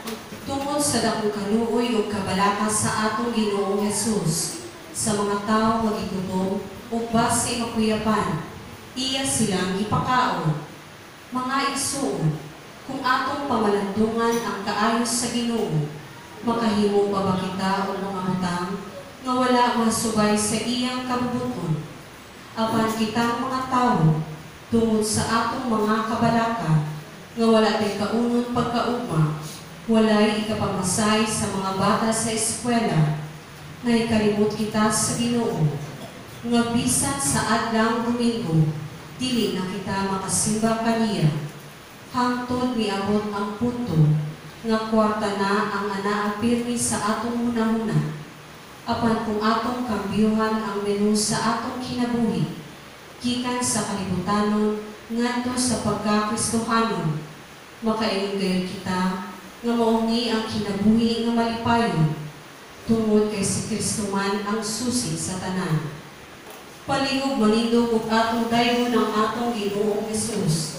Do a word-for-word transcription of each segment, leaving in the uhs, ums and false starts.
tungod sa dakong kaluoy ug kabalaka sa atong Ginoong Hesus sa mga tawo magigutom ug base makuyapan iya silang gipakaon. Mga igsoon, kung atong pamalandungan ang kaayos sa Ginoo, makahimo pa ba kita o mga butang nga wala masubay sa iyang kabubuton? Apan kitang mga tawo, tungod sa atong mga kabalaka, nga wala tay kaunon pagkaugma, walay ikapamasay sa mga bata sa eskwela, na ikalimot kita sa Ginoo, nga bisan sa adlang Domingo, dili na kita makasimba kaniya, hangtod miabot ang punto, nga kwarta na ang anaa pirmi sa atong hunahuna. Apan kung atong kambyuhan ang menu sa atong kinabuhi, gikan sa kalibutanon ngadto sa pagkakristohanon, makaingon gayon kita nga mauni ang kinabuhi nga malipayon, tungod kay si Kristo man ang susi sa tanan. Palihog manindog ug atong dayon ng atong Ginoong Hesus.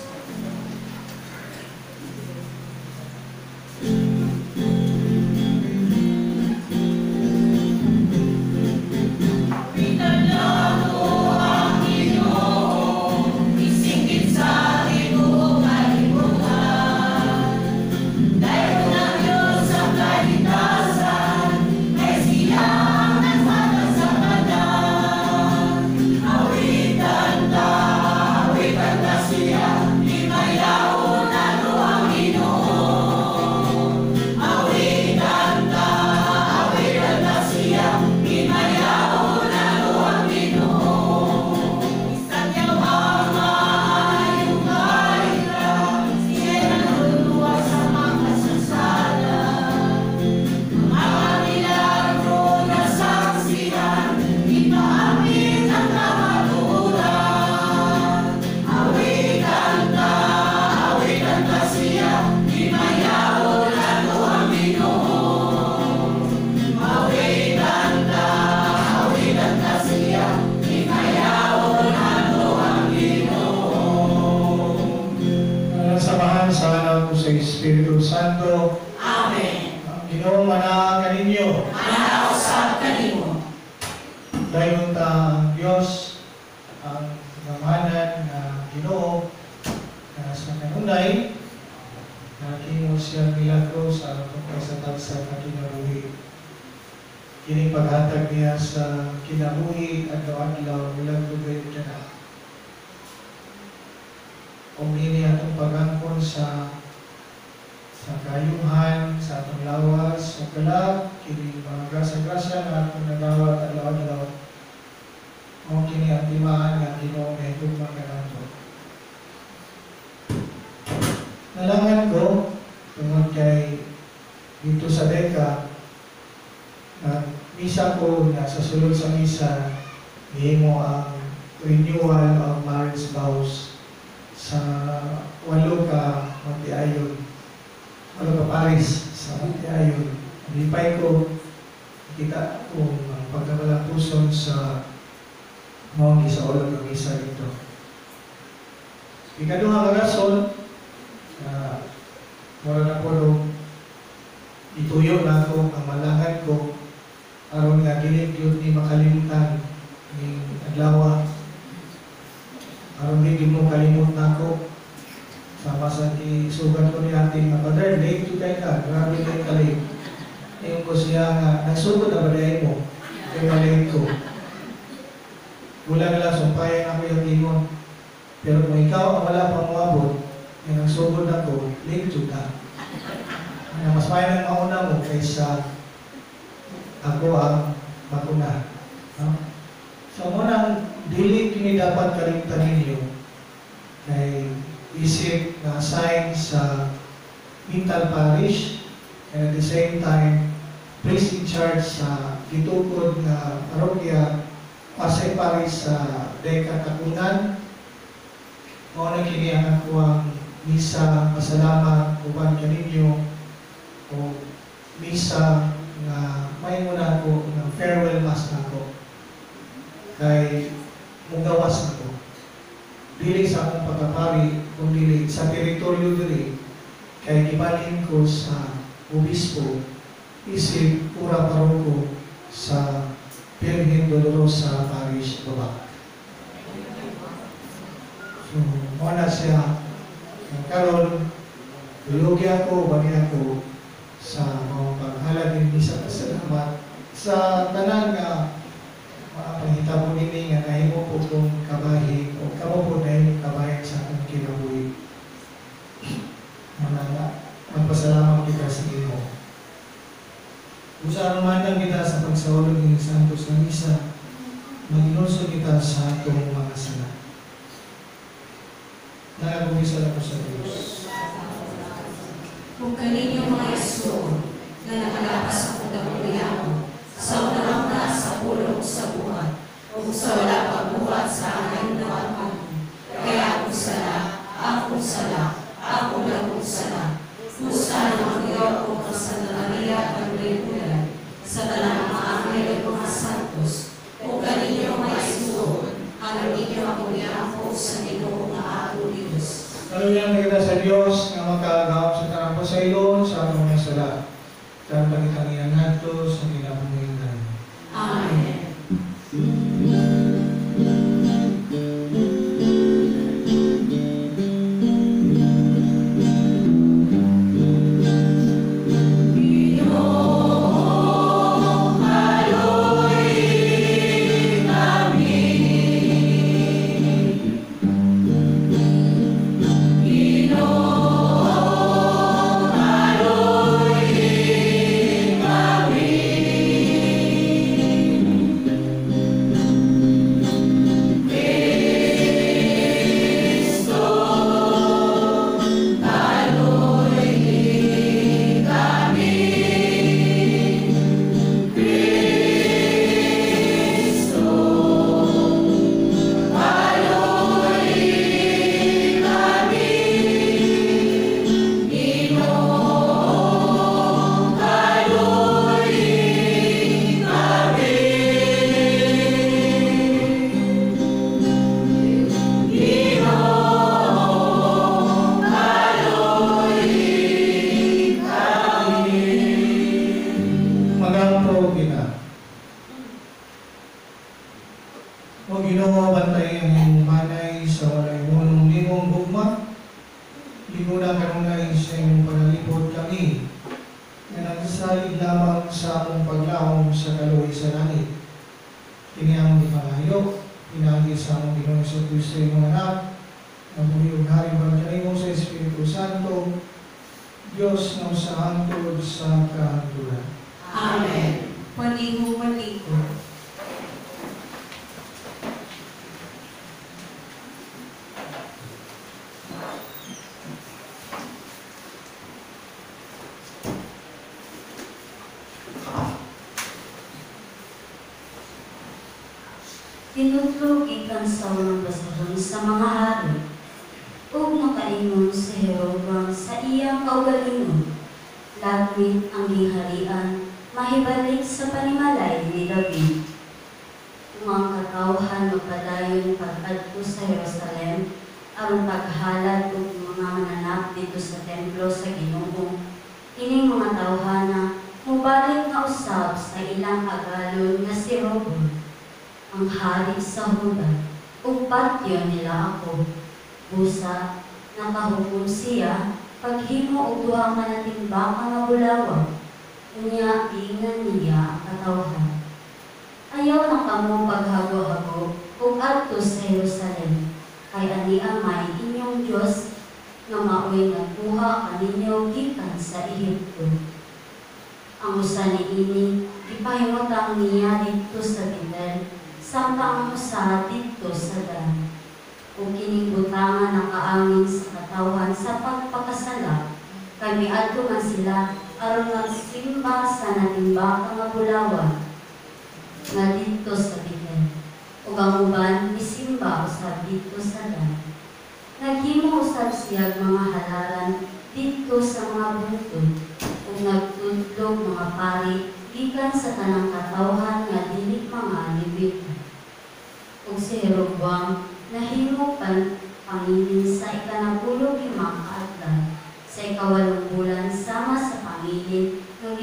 Espiritu Santo. Amen. Ang Ginoo manaang kaninyo. Manausap kanimo. Dayon ta ang Dios ang gamanan nga Ginoo na sa kanunay na kimo siya milagro sa pagkasatag sa kinabuhi. Kini paghatag niya sa kinabuhi adlaw-adlaw milagro gayud kana. Kung ini atong pagangkon sa sa kayuhan, sa atong lawas, sa kalag, kini mga grasa-grasa na atong nagawat adlaw-adlaw. Kung kini ang timaan nga Ginoo nga higugma kanato. Nalangan ko tungod kay dito sa Deka na misa ko na sa sulod sa misa gihimo ang renewal of marriage vows sa walo ka magtiayon. Wala ka Paris sa Ayon. Lipay ko, kita ko ang pagkakalapuson sa mga sa ulang ng isa dito. Ikaduha ka rason, na wala na po nung ituyo na ako ang malangan ko aron nga ginig yun ni makalimutan ni adlaw. Aron hindi mo kalimut na ako. Sama sa isugan ko ni ating mga brother, late to tayo ka, grabe kayo kalit. Ngayon ko siya nga, nagsugod na badayin mo, kaya malate ko. Wala na lang, sumpayan ako yung timon. Pero kung ikaw ang wala pang umabot, yung nagsugod ako, late to ka. Mas mayan ang mauna mo kaysa ako ang makuna. No? So munang dili kini dapat kalimtan ninyo kay isip na assign sa Mintal Parish and at the same time priest in charge sa gitukod na parokya Pasay Parish sa Deka Takunan. Mao na kini ang akuang misa pasalamat uban kaninyo o misa na may muna ako ng farewell mass na ako kay mugawas na ko dili sa akong pagkapari kung dili sa teritoryo dili kay gibalhin ko sa obispo, isip pura paroko sa Virgen Dolorosa Parish, Babak. So, muna siya, karon bilogi ako, bani ako sa mga paghalad ng isa kasalamat sa tanan nga mga panghitabo nini nga nahimo po kong kabahin o kamo po dahil kabahin sa akong kinabuhi. Mga magpasalamat kita sa iyo. Usa naman kita sa pagsahulog ng Santos na Misa, mag-inulso kita sa atong mga sala. Nagagumisa ako sa Diyos. Kung kaninyo mga iso na nakalapas ako dapuyan sa unang na sa pulong sa buhat o sa wala pagbuhat sa aking nawakan. Kaya ako sala, ako sala, ako lang sala. Kusa ng Diyos o sa Maria at Regular sa talang mga anghel at mga santos. Kung kaninyo mga iso, alam ninyo ako niya ako sa Ginoo na ato Diyos. Kaluyan na kita sa Diyos nga makagawap sa tanang pasaylon sa atong mga sala. Kaya pagkitang iyan nato sa kinabuhinan. Amen. O Ginoo, bantay ang iyong manay sa walay ngunong limong gugma. Limuna kanunay sa iyong panalipod kami, na nagsasalig lamang sa among paglawom sa kaluoy sa langit. Kini ang ipangayok, pinagi sa among Ginoong Jesucristo iyong anak, na bumiyog hari bangkay mo sa Espiritu Santo, Diyos na sa hantod sa kahantulan. Amen. Paniho, paniho. Tinutlog ikan sa unang basahon sa mga hari, ug nakaingon si Jeroboam sa iyang kaugalingon, lagmit ang giharian, mahibalik sa panimalay ni David. Kung ang katawhan magpadayon pag-adto sa Jerusalem, aron paghalad ug mga mananap dito sa templo sa Ginoo, ining mga tawhana mubalik na usab sa ilang agalon nga si Rehoboam, ang hari sa Huda, ug patyo nila ako. Busa, nakahukom siya, paghimo og duha ka natimbang nga bulawan, unya ingan niya ang katawhan. Ayaw na kamo paghago-hago ug adto sa Jerusalem, kay ani amay inyong Dios nga maoy nagkuha kaninyo gikan sa Ehipto. Ang usa niini ipahimutang niya didto sa Betel, samtang ang usa didto sa Dan. Ug kining butangan nakaangin sa katawhan sa pagpakasala, kay miadto man sila aron magsimba sa natimbang nga bulawan nga didto sa Betel. Ug ang uban misimba usab didto sa Dan. Naghimo usab siya mga halaran didto sa mga bukod, ug nagtudlog mga pari gikan sa tanang katawhan nga dili mga Levita. Ug si Jeroboam nahimo pan pangilin sa ikanapulo limang kaadlaw sa ikawalong bulan sama sa pangilin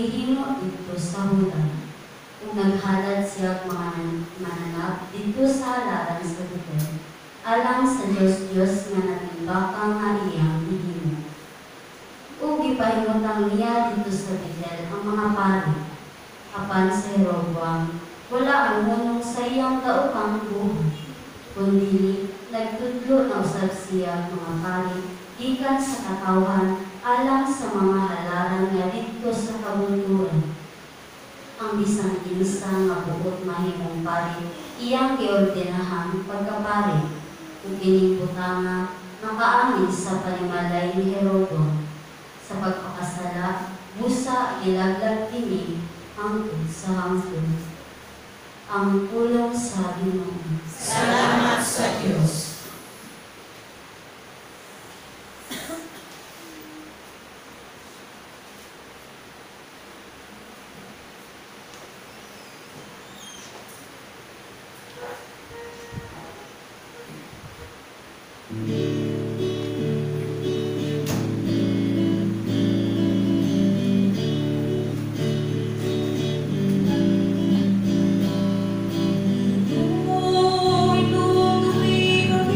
gihimo dito sa hulan. Kung naghalad siya mga mananap dito sa halaran sa Betel, alang sa Diyos-Diyos nga natimbaka nga iyang gihimo. Ug gipahimutang niya dito sa Betel ang mga pari, apan sa Jeroboam wala ang hunong sa iyang daupang buhay, kundi nagtudlo na usab siya mga pari gikan sa katawhan alang sa mga halaran nga dito sa kabunduran. Ang bisan kinsa nga buot mahimong pari iyang giordinahan pagkapari, ug kining butanga nakaangin sa panimalay ni Jeroboam. Sa pagpakasala, busa ilaglag kini hangtod sa hangtod. Ang pulong sa Ginoo. Salamat sa Diyos. Ito, tumigil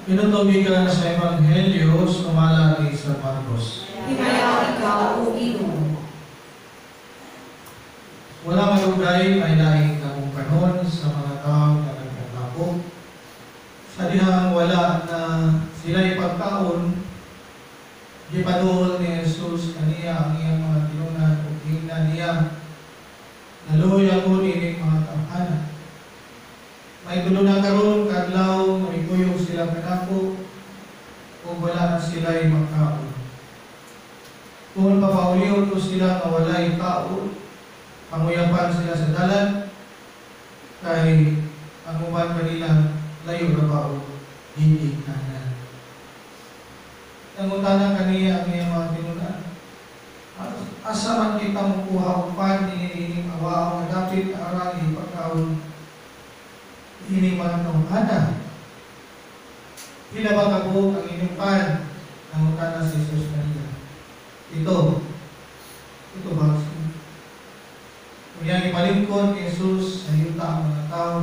Pinutubigan sa Ebanghelyo sumalagi sa Marcos. Himayaw ikaw, O Ginoo. Walang malugay ay laing kamong kanon sa mga tao na nagkakapok. Sa dihang wala na sila ipagkaon, gipaduol ni Jesus kaniya ang iyang mga tinunan o hingna niya. Naluoy ako nining mga tahanan. May gulo na karon kadlaw may kuyog sila kanako o wala na sila'y magkaon. Kung papauliw ko sila na wala'y kaon, panguyapan sila sa dalan, kay ang uban kanila layo na ba o hindi kanan. Nangutanan kaniya ang iyang mga tinunan. Asa man kita makuha upan, iniining awa ang dapit na arang ipagkaon, ini mga taong-ana. Pila ba kabuk ang inyong pan? Nangutanan si Jesus kaniya. Ito. Ito ba? Kung yan ipalingkod ni Jesus sa yuta ang mga tao,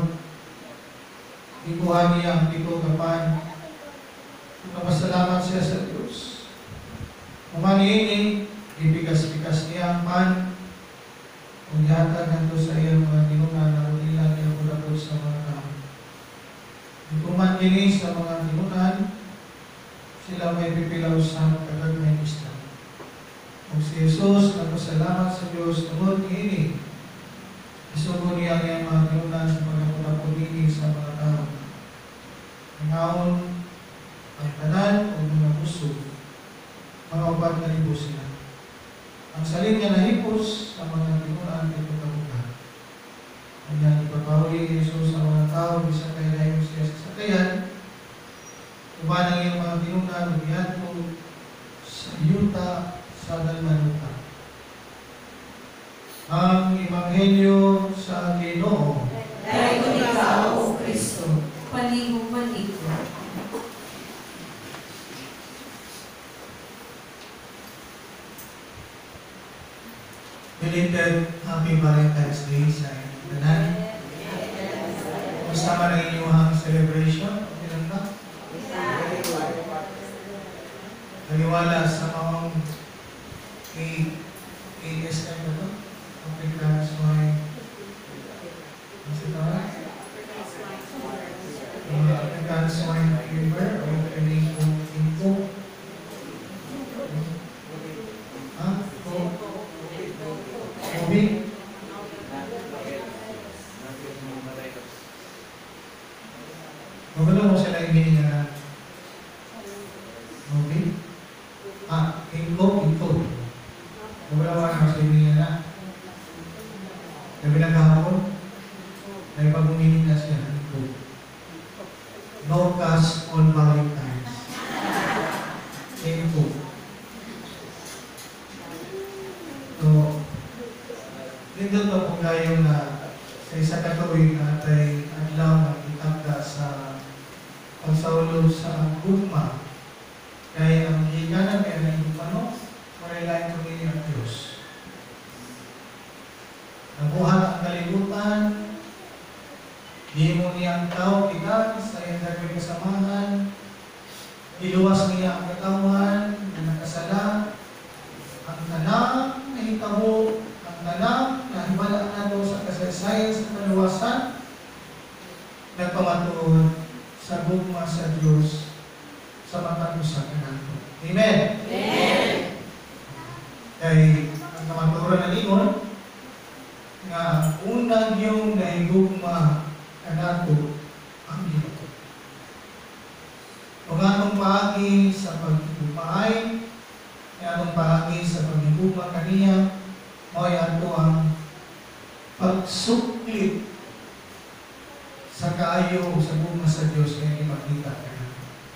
ikuha niya ang pito kapan. Napasalamat siya sa Diyos. Umaniini, ibigas-bigas niya ang pan. Kung yata ganito sa iyang mga tinunan na unilang niya kulabot sa mga tao. Ituman ini sa mga tinunan, sila may pipilaw sa kagagmay isla. Kung si Jesus napasalamat sa Diyos, tungod ini, isugo niya ang mga tinunan sa pagkakulabot ini sa mga tao. Ngayon, ang tanan o mga puso, mga upat na libo sila. Ang salin niya na hipos sa mga tinunan ay pagkabuka. Kanya ipapahuli ni Jesus sa mga tao, bisa kaya na yung siya sa sakayan, uban ang iyong mga tinunan, ubihan ko sa yuta sa dalmanuta. Ang Ebanghelyo sa Ginoo. Dayon ikaw, O Kristo. Palihog man ito. Belated Happy Valentine's Day sa inyong tanan. Kumusta man ang inyong celebration? Okay lang ba? Naniwala sa mga A S M na ito? African Swine. Ano sa tawag? Uh, African Swine Fever o Info. Info. Ha? Info. Covid? Maganda mo sila hindi nga Covid? Ah, Info, Info. Maganda mo sila hindi nga na gabi ng kahapon ay pag-uminig na siya Info. No cash on Valentine's. Info. So, dito to kung gayon na sa isa katuig na atay adlaw na itagda sa pagsaulo sa gugma. Kaya ang hikanan kaya na yung pano, marilain ko niya ang Diyos. Nabuhat ang kalibutan, di mo niya ang tao, tigang sa iyong dagwing kasamahan, iluwas niya ang katawan, na nakasala, ang tanang na hitabo, ang tanang na hibala na ito sa kasaysayan sa kaluwasan, nagpamatuon sa gugma sa Diyos sa matang sa kanto. Amen? Amen. Kaya ang kamaturan na lingon, nga unang yung nahigugma kanto ang Ginoo. Kung anong paagi sa pagkikupay, anong paagi sa pagkikupay kaniya, mo'y ato ang pagsuklit sa kaayo sa gugma sa Diyos na ipagkita ka na.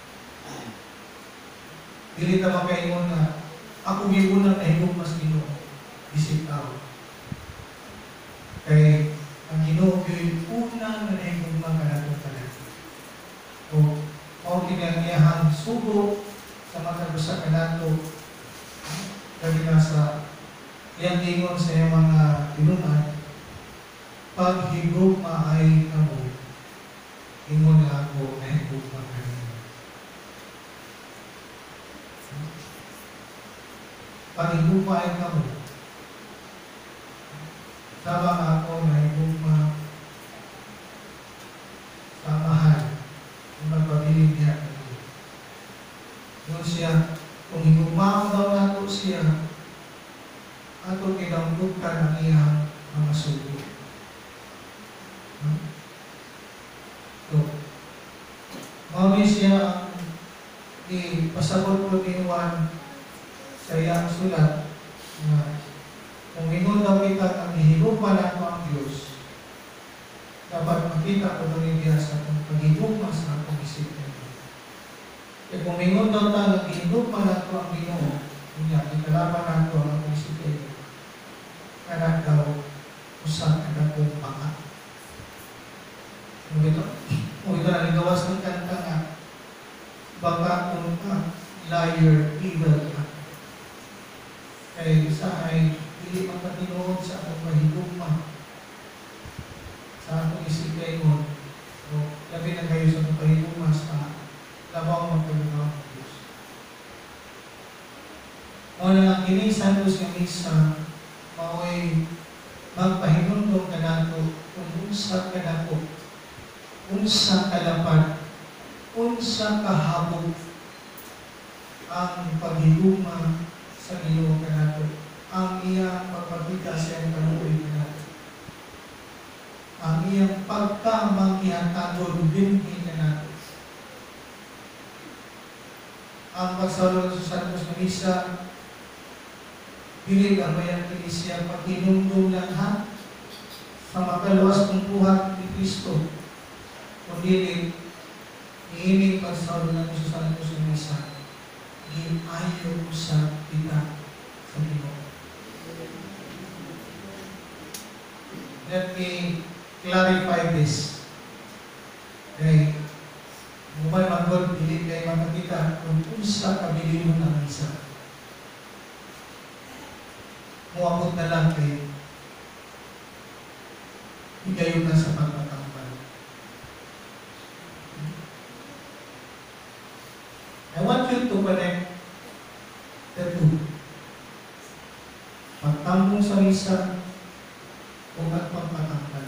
Dili ta makaingon na ako giunang nahigugma sa Ginoo, isip out. Kay ang Ginoo yung unang nahigugma ka na ito talaga. O o kinangyahan sugo sa makagusa ka na ito. Kaya na sa iyang ingon sa iyang mga tinunan, paghigugma ay kamo, ingon na ako nahigugma ka na. pag-inupain ka mo. Sabang ako na higugma sa mahal kung magpabiling niya kayo. Yun siya, kung higugma daw nato siya, ato kinambukan ang iyang mga sugo. Hmm? So, mami siya ang ipasabot ko ni Juan sa iyang sulat na kung ingon daw kita ang ihigugma nato ang Diyos, dapat makita ko doon niya sa atong paghigugma sa atong isipin. E kung ingon daw ta ang ihigugma nato ang Ginoo, niya, ikalaban nato ang atong isipin, kaya daw usap ka na kong baka. Kung ito, kung ito na nagawas ng kanta nga, baka kung ka, liar, evil ka. Kaya isa ay hindi magpatinood sa atong mahigugma sa atong isipin mo. So, labi na kayo sa atong mahigugma sa labang magpagagawa ng Diyos. O na kini Santos ng Misa, mao'y magpahinundong ka nato kung unsa ka nato, unsa kalapad, unsa kahabog ang paghigugma sa Ginoo ka nato, ang iyang pagpakita sa iyang kaluoy ka nato, ang iyang pagkamanghihatagod binhi ka nato, ang pagsalod sa Santos ng Misa, dili ang mayang Iglesia paghinungdong lahat sa makaluwas ng buhat ni Kristo. Kundi iinig pagsalod ng Santos ng Misa, iayo sa kita sa Ginoo. Let me clarify this. Okay. Mumay manggol, dili kayo makakita kung unsa kabilin ng Misa. Muabot na lang kayo. Higayon na sa pagpatambal. I want you to connect the two. Pagtambong sa Misa o at pagpatambal.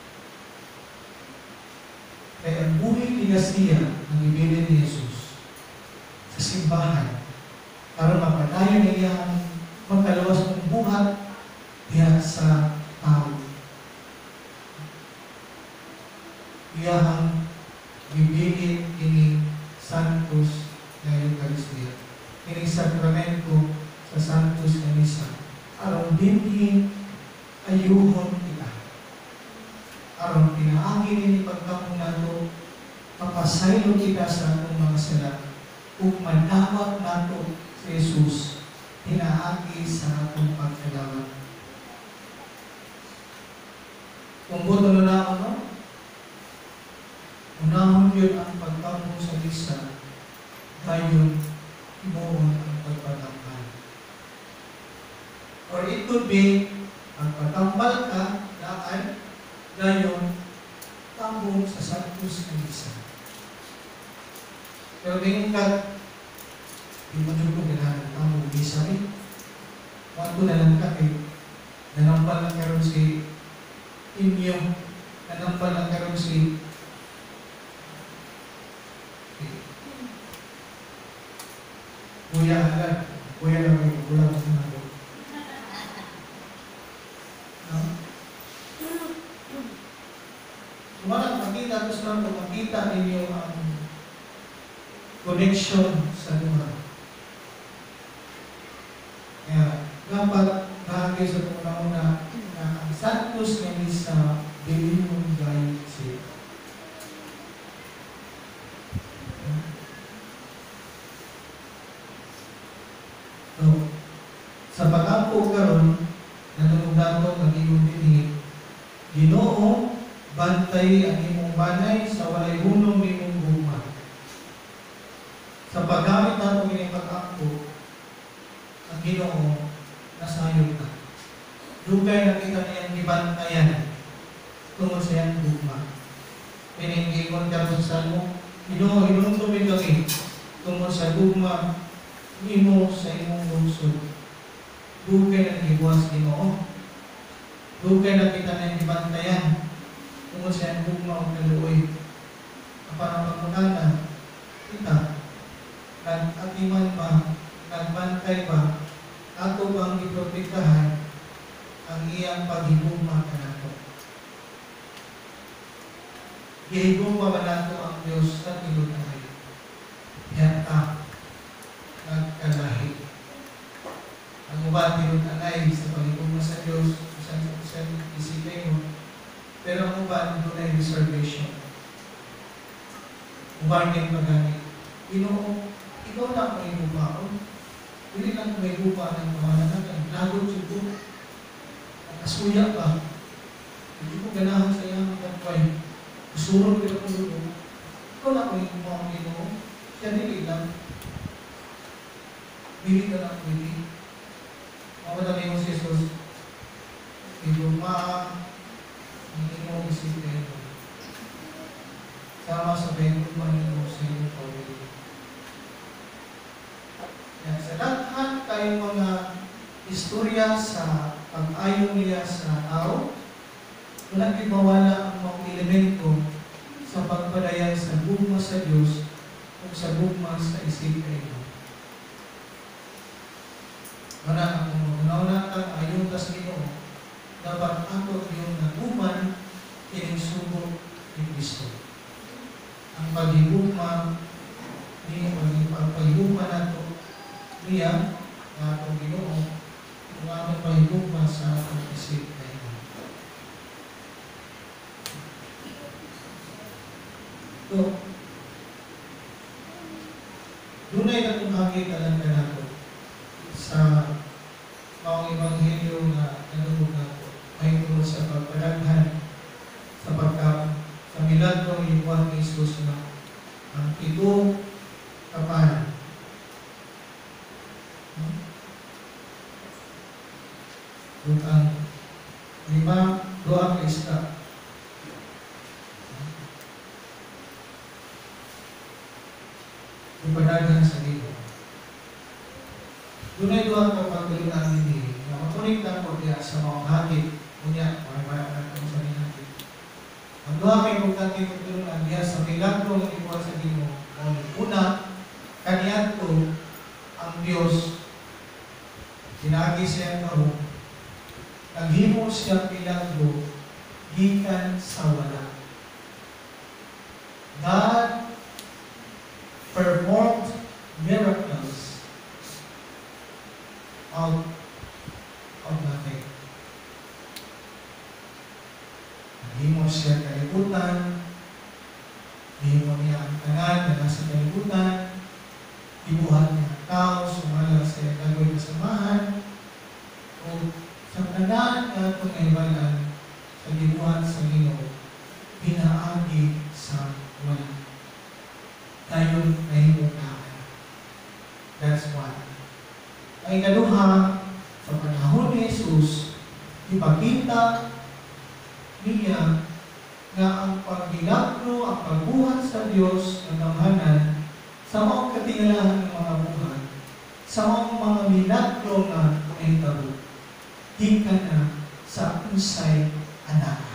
Kaya ang buhay pinasiya ng ibigay ni Jesus sa simbahan para mapadayon niya ang magkalawas ng buhat diya sa tao. Diya ang ibigay ini Santos na Eucharistia. Ini sakramento sa Santos na Misa. Aron dinhi ayuhon kita. Aron pinaagi ni pagkamong nato, mapasaylo kita sa atong mga sala, ug madawat nato si Jesus, hinaagi sa atong pagkagawad. Kung buto na na ano, unahon yun ang pagkamong sa Misa, gayon imuon ang pagpatambal. Or it could be, ang patambal ka, daan, gayon, tambong sa Santos ng Misa. Pero tingin ka, di mo nyo kung ganahan tambong Misa rin. Wato na lang ka eh, nanampal lang karoon si inyong, nanampal lang karoon si Kuya agad, kuya lang kayo, kulang sa nato. Sumalang makita, gusto lang kung makita ninyo ang connection sa luha. Kaya, dapat bahagi sa una-una na ang Santos ng Misa, bilhin mong gayet siya. So, sa pag-ampo karon, nanunong-dato ng iyong dinhi, Ginoo, bantay ang imong banay sa walay hunong nimong guma. Sa paggamit nato ining pag-ampo, ang Ginoo nasayod na. Dugay na kita niyang gibantayan tungod sa iyang guma. Piningingon ka sa Salmo, Ginoo, hinuntumin kami tungod sa guma nimo sa imong lungsod. Dugay na gibuwas Ginoo. Dugay na kita na gibantayan. Tungod sa iyang bugma o kaluoy. Para magmuna kita, nag-atiman ba, nagbantay ba, ato bang iprotektahan ang iyang paghigugma ka nato. Gihigugma ba nato ang Diyos sa tilutay? Yata, nagkalahi. Ang uban tilutay sa paghigugma sa Diyos, isang isang isipin mo, pero ang uban doon ay reservation. Uban yung pagani. Ginoo, ikaw lang may bubaon. Hindi lang may buba ng pamanagan. Lagot subo. Nakasuya pa. Hindi ko ganahan sa iyang magkakaway. Usurong kita kong luto. Ikaw lang may bubaon Ginoo. Siya nili lang. Bili ka lang bili. Mamadali mo si Jesus. Iguma. Hindi mo isipin. Sama sa bengkot man mo sa iyong pawili. Yan, sa lahat tayong mga istorya sa pag-ayon niya sa tao, walang mawala ang mga elemento sa pagpadayan sa bugma sa Diyos o sa bugma sa isipin. Mana ang una-una kang ayon tas Ginoo, dapat ako yung naguman kining sugo ni Kristo. Ang paghigugma ni ang paghigugma nato niya na atong Ginoo kung atong paghigugma sa atong isip kayo. So, dunay na kung hakitalan ka nato sa mga ebanghelyo na nanunod nato ay tungkol sa pagpadaghan sa pagka sa milagro ni Juan Jesus na ang ito kapanan. Hmm? Kung ang lima doa ka isda. Ipadaghan sa libo. Dunay doa ka pagdulunan nini na makunik ko diya sa mga hatid kunya para para sa hatid. Ang doa kay importante pagdulunan diya sa milagro nga ibuhat sa Ginoo. Una, kaniadto ang Dios sinagi siya karon naghimo siya milagro gikan sa wala. God performed miracles out of nothing. Naghimo siya kalibutan, naghimo niya ang tanan na nasa kalibutan, ibuhat niya ang tao, sumala sa gagawin na samahan, o sa tanan na pangaibalan sa gibuhat sa Ginoo, pinaagi sa wala. Dayon nahimutaan. That's one. Ang ikaduha, sa panahon ni Jesus, ipakita niya na ang pagmilagro, ang pagbuhat sa Diyos ng damhanan sa mga katingalahan ng mga buhay, sa mga mga milagro na nahitabo, di ka na sa unsay anak.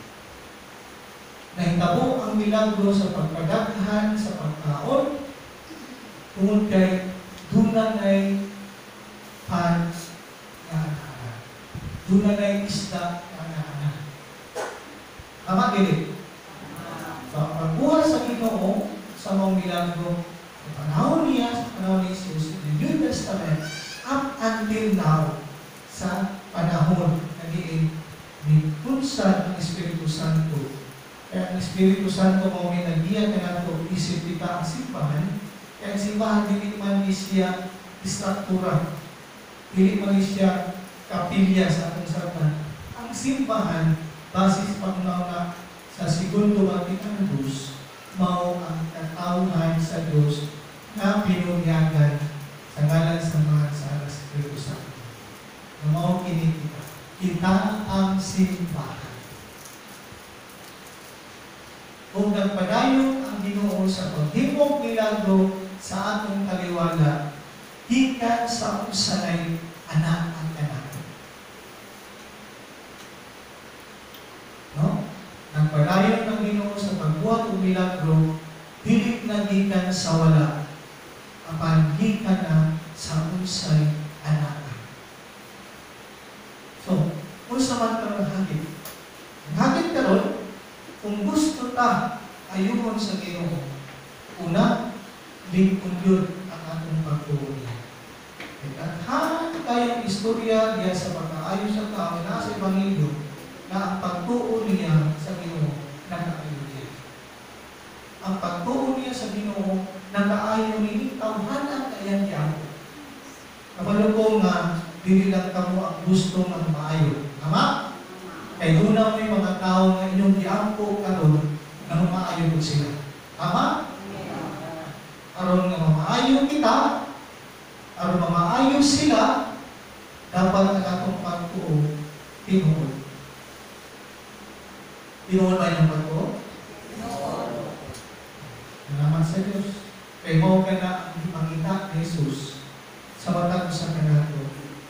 Nahitabo ang milagro sa pagpadaghan, sa pagkaon, tungod kay dunan ay pan nga anak. Dunan ay isda nga anak. Tama dili? So, ang pagbuhat sa Ginoo sa mga milagro, sa panahon niya, sa panahon ni Jesus, in the New Testament, up until now, sa panahon na diin ni Punsan ng Espiritu Santo. Kaya ang Espiritu Santo mo may nagiya ka na ito, isip kita ang simbahan, kaya ang simbahan hindi man siya istruktura, hindi man siya kapilya sa atong sartan. Ang simbahan, basis panguna sa segundo Vatican Dos, mao ang katawhan sa Diyos na pinunyagan sa ngalan sa mga sa Espiritu Santo. Na mao kini kita. Kita ang simbahan. Kung nagpadayon ang Ginoo sa paghimog milagro sa atong kaliwala, gikan sa usanay anak ang sa wala, apan di ka na sa unsay anak. So, unsa man karong hagit? Ang hagit karon, kung gusto ta ayuhon sa Ginoo, una, lingkod yun ang atong pagtuon. Daghan kayong istorya diya sa pag-aayo sa tao na sa Ebanghelyo na ang pagtuon niya sa Ginoo nakaayo niya. Ang pagtuon niya sa Ginoo nakaayo ni tawhanan kayan niya. Kabalo ko nga dili lang kamo ang gusto nga maayo. Tama? Kay una may mga tao nga inyong giampo karon nga maayo gud sila. Tama? Aron nga maayo kita, aron maayo sila, dapat ang atong pagtuo tinuod. Tinuod ba yung pagtuo? Tinuod. Salamat sa Diyos. Kay mo ka na ang ipangita ni Jesus sa matag sa kanato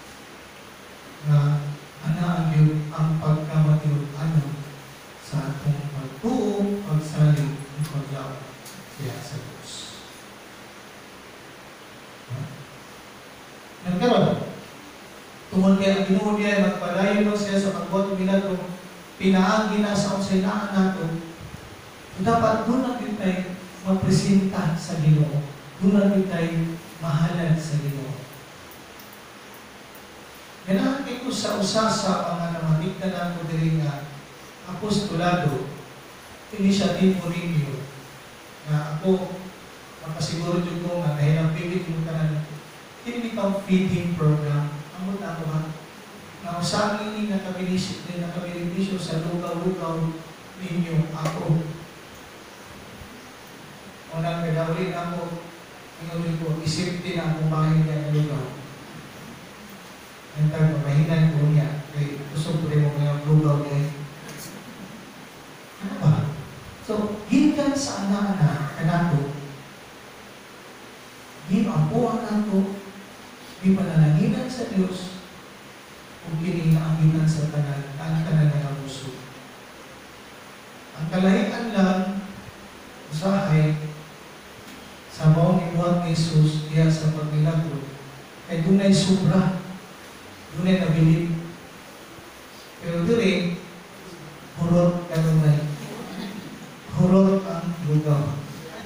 na ana ang ang pagkamatinud-ano sa atong pagtuo, pagsalig, at paglaw siya sa Diyos. Nagkaroon, tungkol kaya ang Ginoo niya, magpadayon mo siya sa pagbuhat milagro, pinaagi na sa usinaan nato, dapat doon natin tayo magpresenta sa Ginoo. Doon natin tayo mahalad sa Ginoo. Ganaan ko sa usa sa mga namatik na nato diri nga apostolado, initiative mo ninyo, na ako, makasiguro dyan ko nga, dahil ang pilit mo ka na hindi pang feeding program. Ang muna ako ba? Na usang ini nakabilisyo din nakabilisyo sa lugaw-lugaw ninyo ako. Unang kadawin ako, ngayon ko, isip din ang kumain niya ng lugaw. Ang tayo, mahinan ko niya. Kaya gusto ko rin mo ngayong lugaw niya. Ano ba? So, gikan sa anak-anak, kanato, giampuan nato, di panalaginan sa Diyos, kung kinihaanginan sa tanan, ang tanan na puso. Ang kalahian lang, usahay, sa maong ibuhat ni Jesus, diya sa pagmilagro, ay dunay sobra, dunay nabilib. Pero diri, hurot kanunay. Hurot ang lugaw.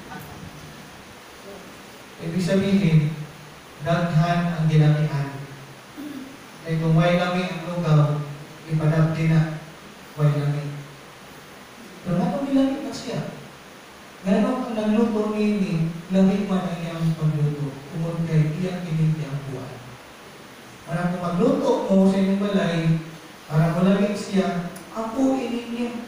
Ibig sabihin, daghan ang ginamihan. Ay kung may lami ang lugaw, ipadapdi na, may lami. Pero ano nilami na siya? Ganon ang nagluto nini, lami man ang iyang pagluto. Kung kay iyang kiniti ang buwan. Para kung magluto mo sa inyong balay, para mo lami siya, ako ininyo.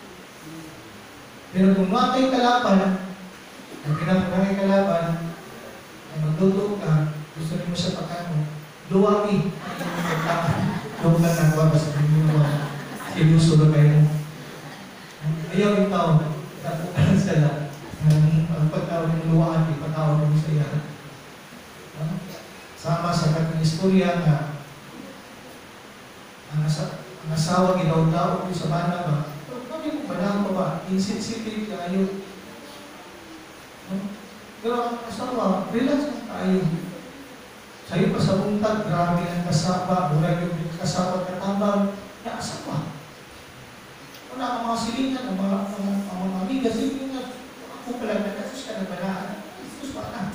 Pero kung makay kalaban, ang pinapakay kalaban, ay magluto ka, gusto niyo sa pagkano, luwagi ang inyong pagkakan. Huwag na nagawa sa inyong mga sinuso na kayo. Ayaw yung tao, tapukan sila. Ang pagkawin ng luwagi, pagkawin ng saya. Sama sa kanyang istorya na ang, asa, ang asawa ginaw-daw sa bana ba, pwede mo ba na ba? Insensitive kayo. Pero ang asawa, relax lang tayo. Sa'yo pa sa buntag, grabe ang kasaba, murag yung kasaba katambang, na asawa. Kung na ang mga silingan, ang mga, mga, mga amiga, silingan, ako pala na kasus ka na banaan, kasus pa na.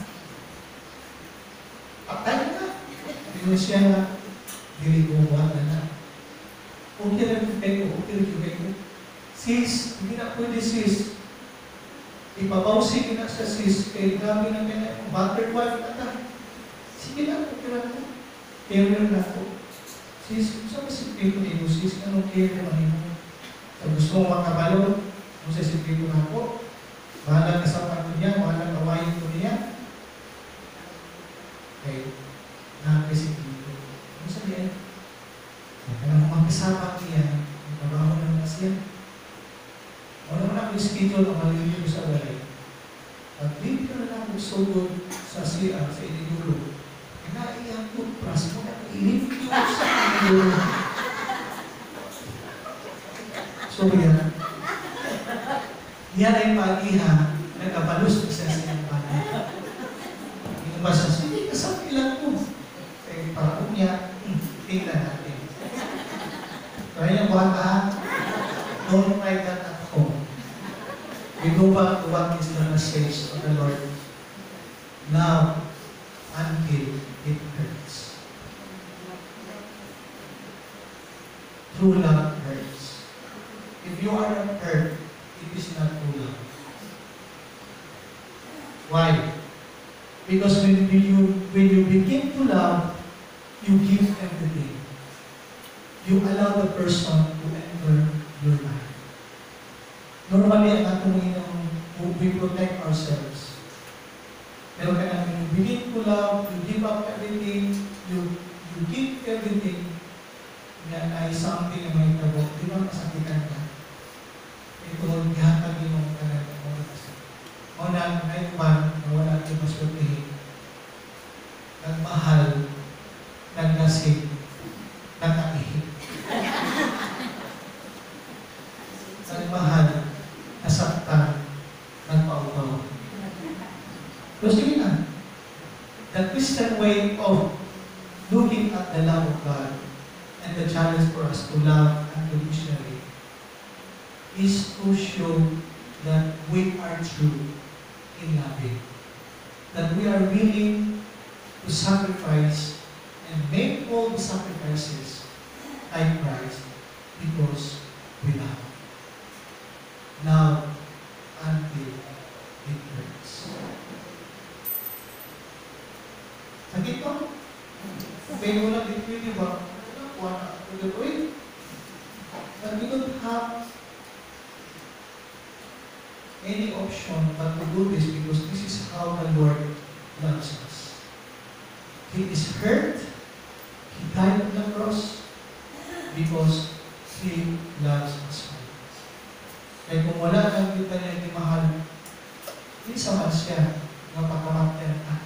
Patay na. Hindi siya na, dili ko na na. Okay na kayo, okay na kayo. Sis, hindi na pwede sis. Ipabawsi na sa sis, kay grabe na kaya, battered wife na ta. Sige na, okay na ko. Carrier na ko. Sis, kung saan ba si Pito dito, sis, anong carrier man mo? Sa gusto mong makabalo, kung sa si Pito na ko, bahala ka sa pato niya, bahala kawain ko niya. Okay, nakakasip dito. Ano sabihin? Kaya kung magkasama niya, mabaho na mas yan. Wala mo na ang schedule ang malilito sa balay. At hindi na lang magsugod sa siya, sa inigulo. Kinaiyang toothbrush mo na ilipyo sa inigulo. So yan, yan ay pag-iha, nagkabalus na siya sa iyang panay. Love until it hurts. True love hurts. If you are not hurt, it is not true love. Why? Because when you when you begin to love, you give everything. You allow the person to enter your life. Normally, ang atong inong, we protect ourselves. Pero kaya when you begin to love, you give up everything, you you give everything, yan ay something na may tabo. Di ba masakitan ka? Ito, gihatag yung kanang oras. O na, may man, na wala kayo masultihin. Nagmahal, naglasig, nagakihit. Nagmahal, nasaktan, nagpaupaw. So sige na. The Christian way of looking at the love of God and the challenge for us to love unconditionally is to show that we are true in loving. That we are willing to sacrifice and make all the sacrifices like Christ because we love. Love until it hurts. Sakit ko? Pero wala dito yun, di ba? Wala ko dito yun. But we don't have any option but to do this because this is how the Lord loves us. He is hurt. He died on the cross because He loves us. Kaya kung wala kang kita niya hindi mahal, isa man siya na pagkamatyan ka.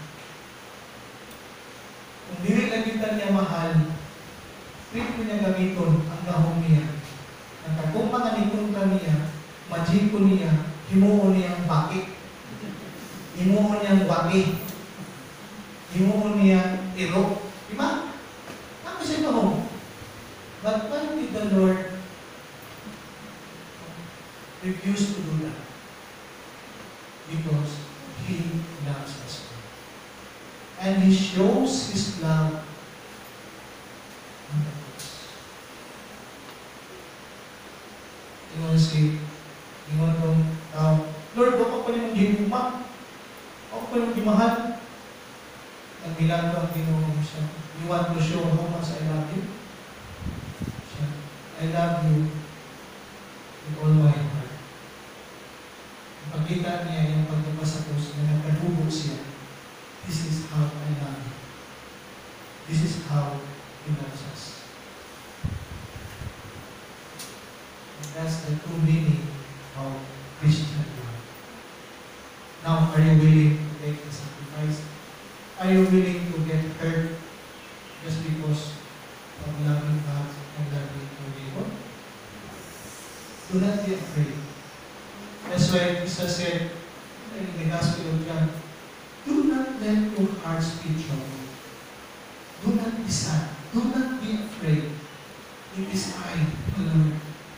Kung dili lang kita niya mahal, pwede ko niya gamiton ang gahong niya. Ang kagong mga nikunta niya, majiko niya, himuon niyang bakit. Himuon niyang wati. Himuon niyang iro. Diba? Ako siya mo. But why did the Lord refuse to do that? Because He loves us. And He shows His love on the cross. Ingon si, ingon kong tao, Lord, ako pa rin ang gihuma. Ako pa rin ang gimahal. Ang milagro ang Ginoo siya. You want to show how much I love you? Siya, I love you with all my heart. Pagkita niya yung pagkabasa ko na nagkadugo siya, this is how I love you. This is how He loves us. And that's the true meaning of Christian love. Now, are you willing to take the sacrifice? Are you willing to get hurt just because of loving God and loving your neighbor? Do not be afraid. That's why Jesus said in the Gospel of John, do not let your hearts be troubled. Do not be sad. Do not be afraid. It is I, the Lord.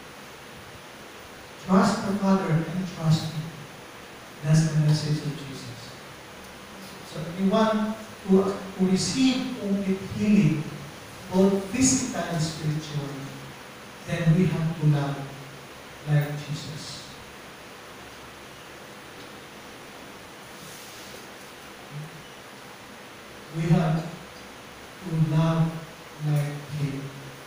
Trust the Father and trust me. That's the message of Jesus. So if you want to, to receive complete healing, both physical and spiritual, then we have to love like Jesus. We have to love like Him.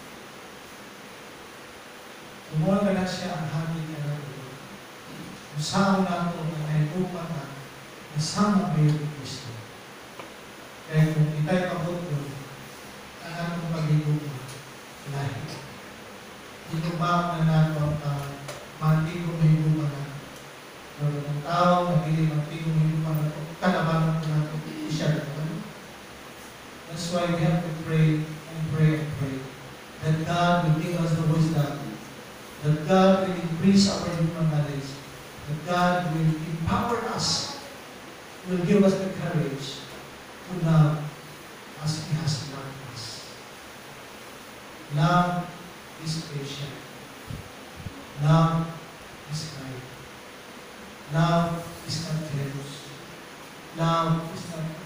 Tumuha ka na siya ang hangin ka na ulo. Usama na ito na naipupa ka, nasama kayo ni Kristo. Kaya kung ita'y pabot ko, ang atong pag-ipupa, lahi. Inubaw na nato ang tao, mantigo na hipupa na. Pero ang tao, nagili mantigo na hipupa na ito, kalabanan ko na ito, isya na. That's why we have to pray and pray and pray. That God will give us the wisdom. That God will increase our human knowledge. That God will empower us. Will give us the courage to love as He has loved us. Love is patient. Love is kind. Love is not jealous. Love is not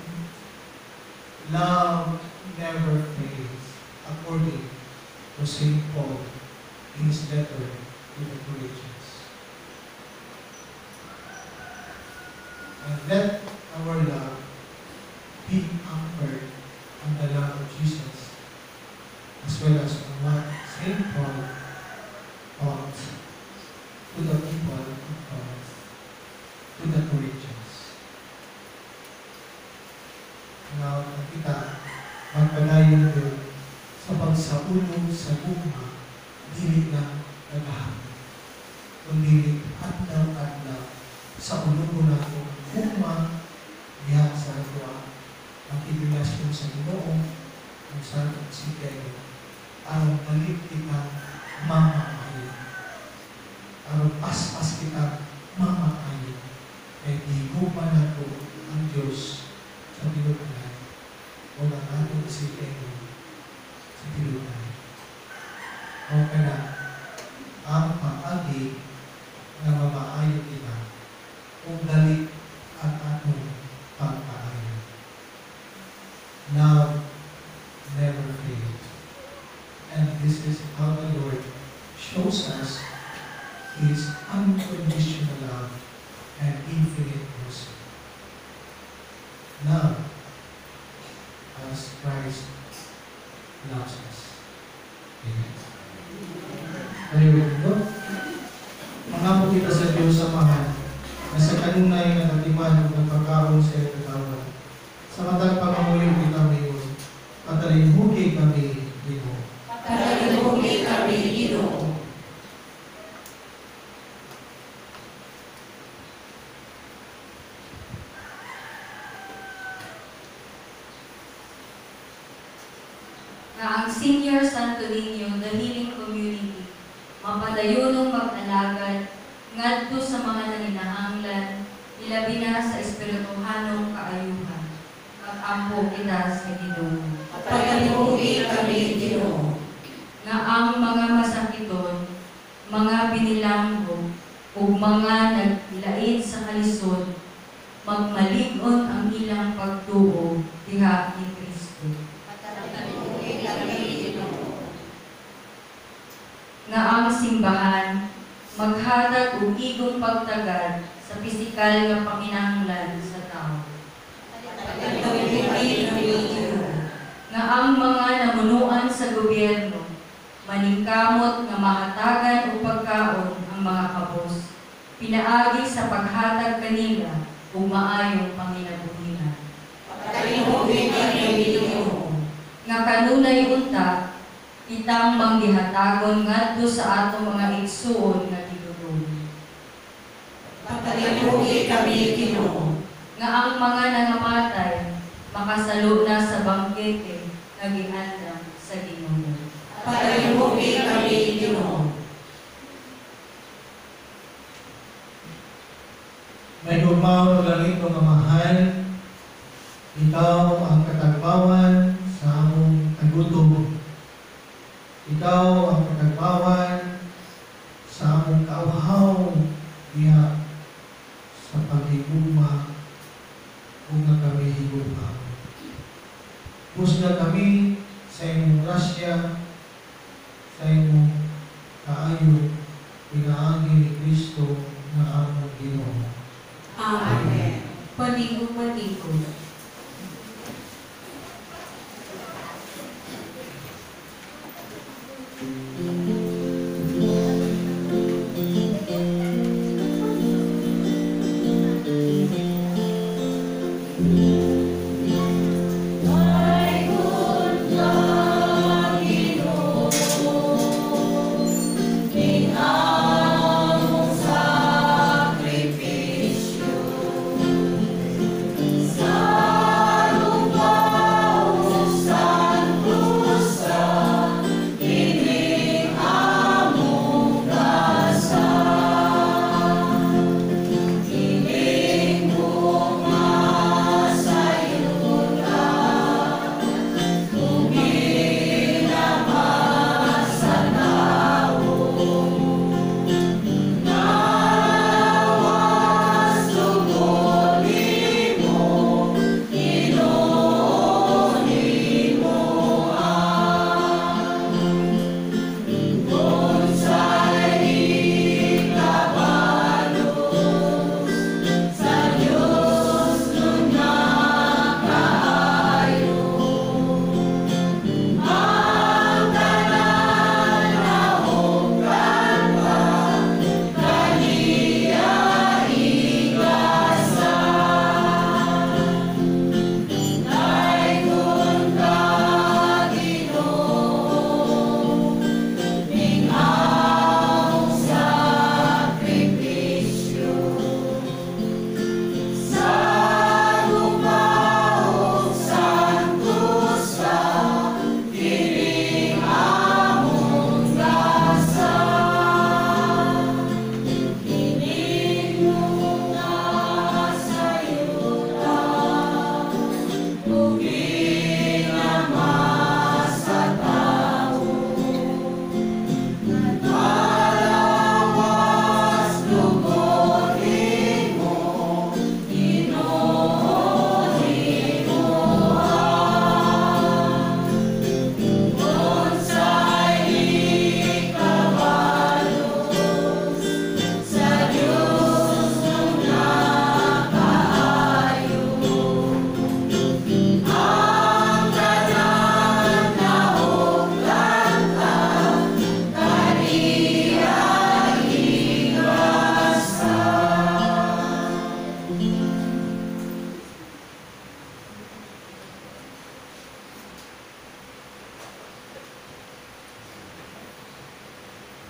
Love never fails, according to Saint Paul in his letter to the Corinthians. And let our love be anchored on the love of Jesus, as well as on what Saint Paul taught to the people of God, to the Corinthians. Now, kita magpadayon din sa pagsaulog sa gugma, dili lang nagahapon, kundi adlaw-adlaw sa ulo nato gugma diha sa ato ang ibilasyon sa Ginoo ang sarap si Kaya aron balik kita mamaayo, aron paspas kita mamaayo, kay gigugma nato ang Diyos sa tinutunan o ang atong si Kaya sa tinutunan. O kaya ang paagi na mamaayo kita kung dali ang atong pagpaayo. Love never fails. And this is how the Lord shows us His unconditional love and infinite mercy. Love as Christ loves us. Amen. Ayun ito. Mangako kita sa Diyos sa mahal na sa kanunay na natiman ng pagkakaroon sa iyong katawan. Sa matag pangamuyo kita ngayon, patalinhugi kami, Ginoo. Patalinhugi kami, Ginoo. Na ang Senior Santo Niño, the Healing Community, mapadayunong mag-alagad ngadto sa mga nanginahanglan, ilabi na sa espirituhanong kaayuhan. Mag-ampo kita sa Ginoo. Patalinhugi kami, Ginoo. Nga ang mga masakiton, mga binilanggo, ug mga naglaid sa kalisod, magmalig-on ang ilang pagtuo diha ni Kristo. Patalinhugi kami, Ginoo. Nga ang simbahan maghatag og igong pagtagad sa pisikal nga panginahanglan sa tao. Patalinhugi kami, Ginoo. Nga ang mga namunuan sa gobyerno maningkamot nga mahatagan og pagkaon ang mga kabos, pinaagi sa paghatag kanila og maayong panginabuhian. Patalinhugi kami, Ginoo. Nga kanunay unta kitang manggihatagon ngadto sa atong mga igsuon nga tigudon. Patalinhugi kami, Ginoo. Nga ang mga nangamatay makasalo na sa bangkete nga gihandang sa Ginoo. Patalinhugi kami, Ginoo. May gumaw langit ng mahal, ikaw ang katagbawan sa among tagutom. Ikaw ang katagbawan sa among kauhaw diha sa paghigugma kung na kami higugma. Pusga kami sa imong grasya, sa imong kaayo, pinaagi ni Kristo na among Ginoo. Amen. Paligod-paligod. Sacrifice.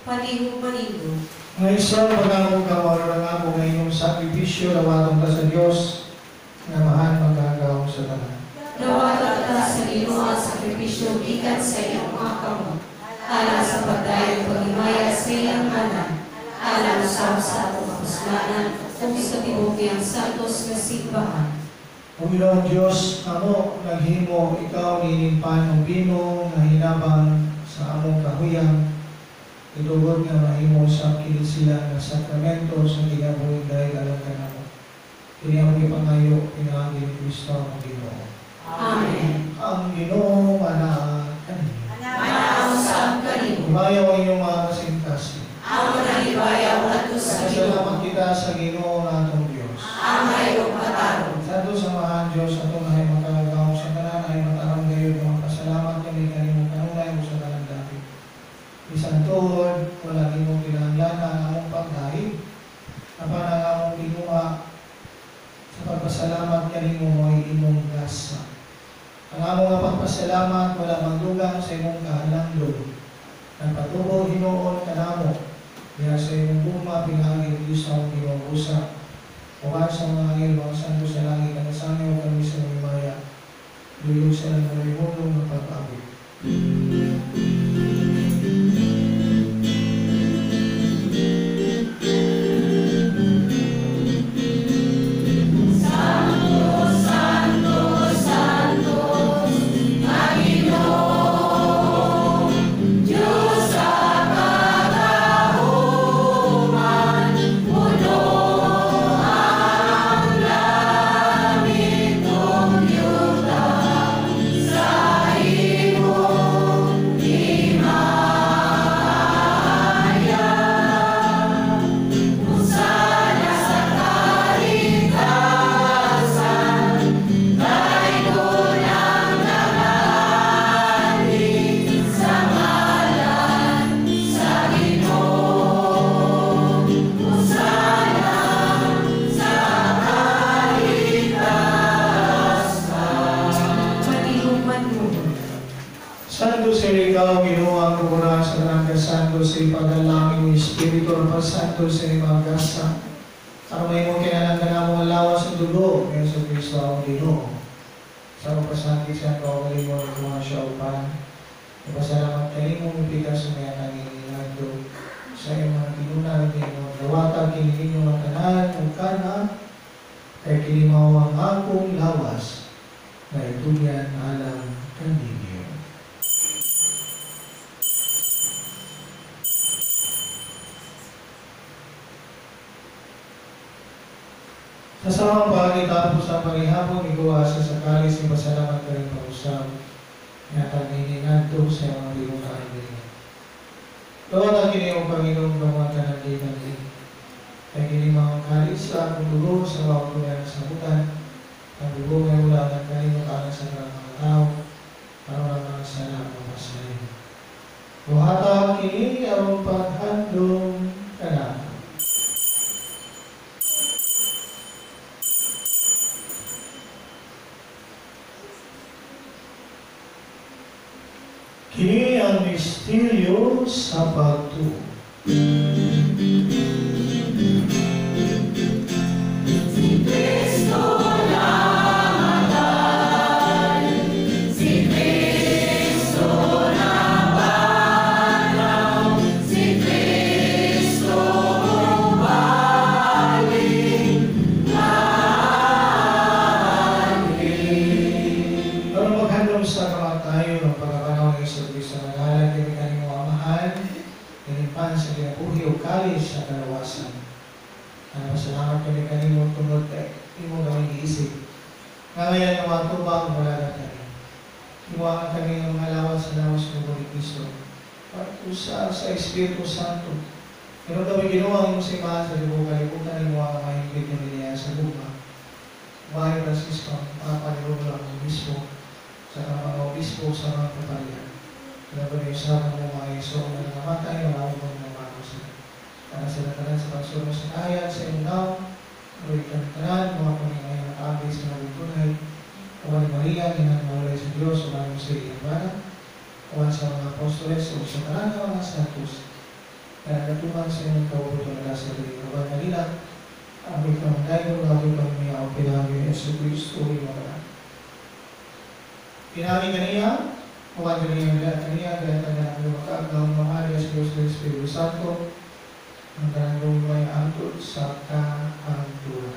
palihog manindo. Ngayon sa pagkakong kawalan ng ako ngayong sakripisyo, nawatong ka sa Diyos, na mahal magkakaw sa tanan. Nawatong ka sa Ginoo ang sakripisyo gikan sa iyong mga kamot, alang sa pagdayong paghimaya sa iyang anak, alang sa sa atong kapuslanan, kung sa tibuok iyang santos nga simbahan. O Ginoong Diyos, amo naghimo ikaw ninimpan ng bino na hinabang sa among kahuyang, itugod nga mahimo sa kilit sila na sakramento sa kinabuhi dahil alam ka na mo. Kini ang ipangayo, pinangagin ni Kristo ang Ginoo. Amen. Ang Ginoo manaan kanino. Manaon sa ang kanino. Umayaw ang inyong mga kasingkasin. Amo na hibayaw ato sa Salamat Ginoo. kita sa Ginoo na atong Diyos. Amay o matarong. Santo samahan Diyos atong ay makagawang sa kanan ay matarang gayon ng pasalamat kami kanimo kanunay mo sa kanan dati. Isang tuhod, wala nimong kinahanglan ang among pagdahig. Apan ang among ginuha sa pagpasalamat kanimo mo ay imong gasa. Ang among nga pagpasalamat wala magdugang sa imong kahalangdon. Nagpatubo hinuon kanamo. Kaya sa imong buma pinahangin Diyos sa among ginuusa. Uwan sa mga angel, mga santo sa langit, ang sanyo kami sa mga maya. Lulong sa ng mga imulong ng pag-abot. Santo si ikaw, Ginoo ang kumura sa Granda Santo si pagdalangin ni Espiritu ng Santo si Magasa. Ang may mo kinalanggan ang mga lawas ng dugo, ngayon sa Kristo ang Ginoo. Sa magpasangkit siya, kawagaling mo ng mga siya upan. Napasalamat kayo mo, mipita sa mga nanginilado. Sa iyong mga tinunan, mo dawata, kinigin yung mga tanan, kung kana, kaya kinimaw ang akong lawas, na ito yan alam kanino. Sa samang bahagi tapos sa panghihapon, iguasa sa kalis, ipasalamat ka rin pag-usap. Natanginin to sa mga limutaan din. Lord, ang kiniyong Panginoon ng mga kanalinan din. Kaya kining mga kalis sa akong dugo sa mga kulang sa butan. Ang dugo ay wala ng kalimutan sa mga tao. Para mga sana mapasayin. Buhata kini ang paghandong kanan. Kini ang misteryo sa pagtuo. Si Kristo namatay, si Kristo napanaw, si Kristo bumalik lagi. Para maghandom sa kamatayo ng pagkakanaw ng Iso Cristo na ngalan kami kanimo amahan, pinimpan sa kinabuhi o kalis sa kalawasan. Ang pasalamat kami kanimo tungod kay imo gawing iisip. Ngayon ang mga tubang wala na kami. Iwakan kami ng mga lawas sa lawas ng Buhay Cristo. Pag-usa sa Espiritu Santo. Pero kami ginawa mo si Maha sa libo kalibutan ng mga mahigpit na niya sa luma. Mahay Francisco, makapaliro lang ang obispo sa mga obispo sa mga kapalya. Pinag-unayasahan mo mga iso na nangamatay na mga mga mga sila. Para sila tanan sa pagsunod sa kaya sa iyong naw, ulit ang tanan, mga pangingay na kaabay sa mga tunay, Uwan Maria, inang mawalay sa Diyos, uwan mo sa iyong bana, uwan sa mga apostoles, o sa tanan ng mga santos, Kaya natuman sa inyong kabubuto na nasa kawan kanila. Aming kamatayin ng aming pamilya o pinaming Yesu Cristo yung mga pinaming kaniya, kawan kaniya lahat kaniya, kaya kanya ang makakagawang mamali sa Diyos ng Espiritu Santo, ang kanang may antod sa kahantuan.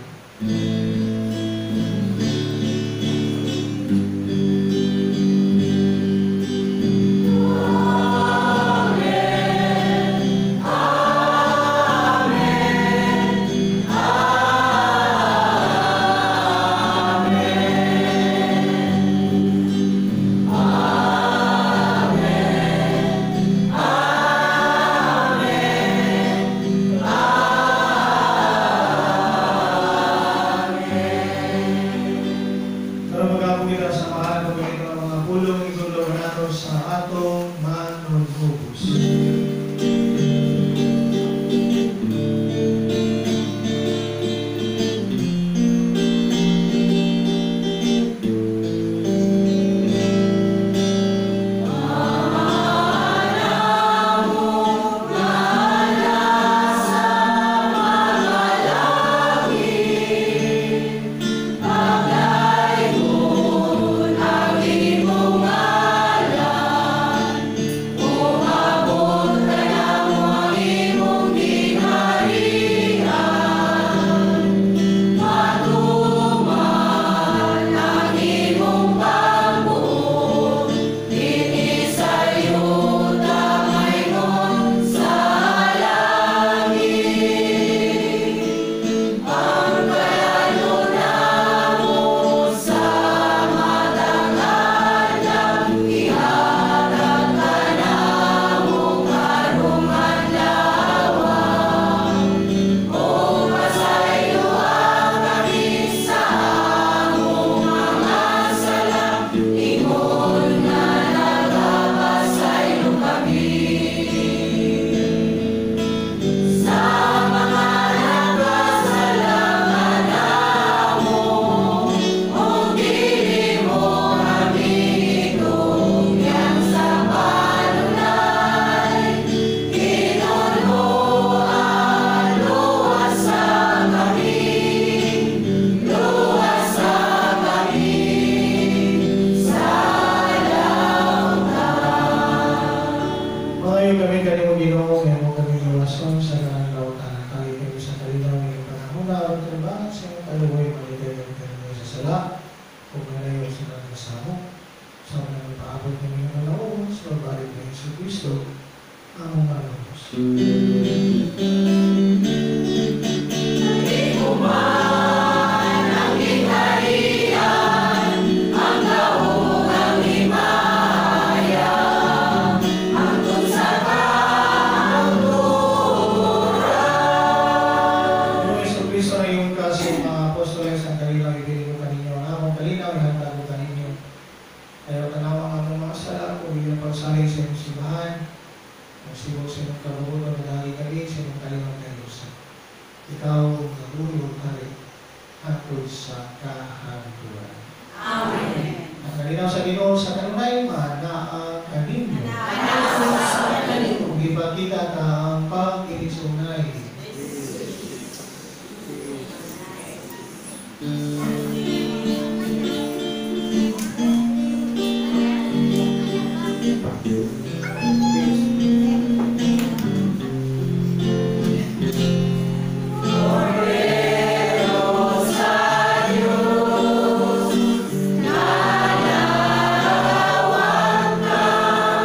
Cordero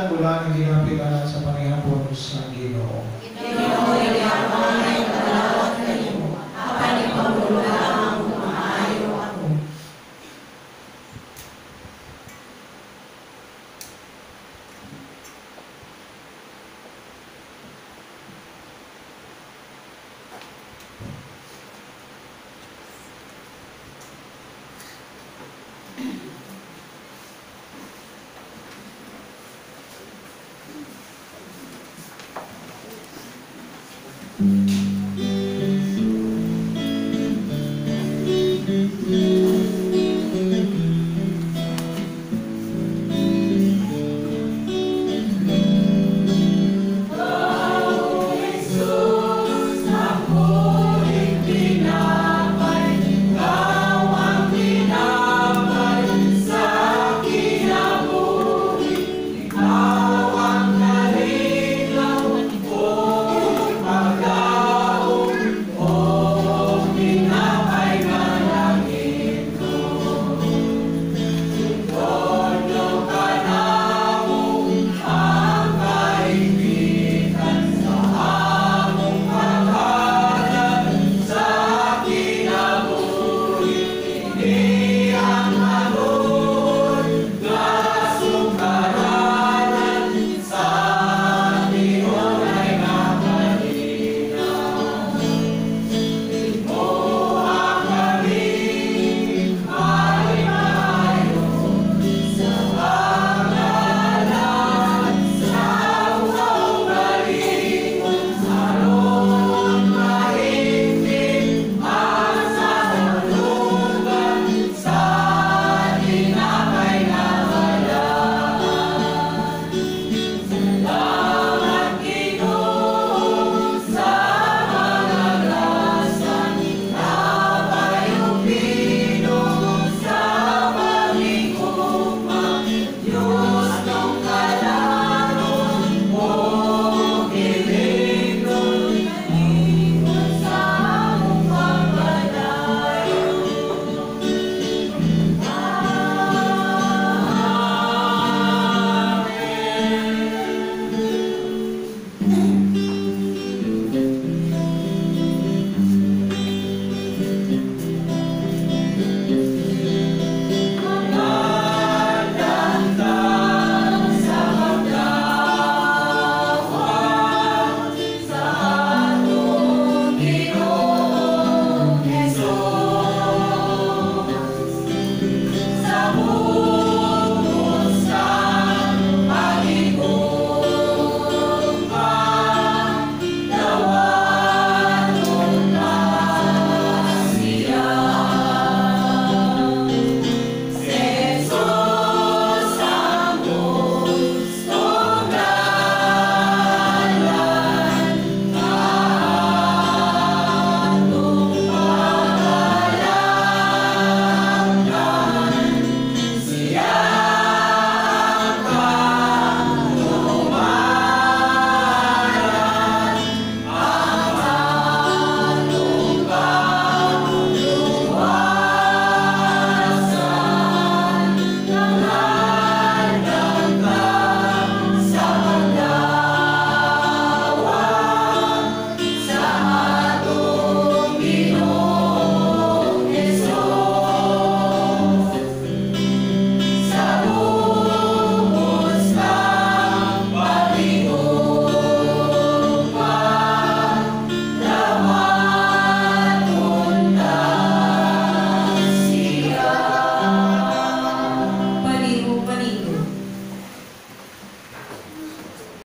Minsan wala nang ginapila sa panihapon sa Ginoo. Ginoo, yaman ay kalawat kanimo, apan ipamulula ang maayo ako. Mm-hmm.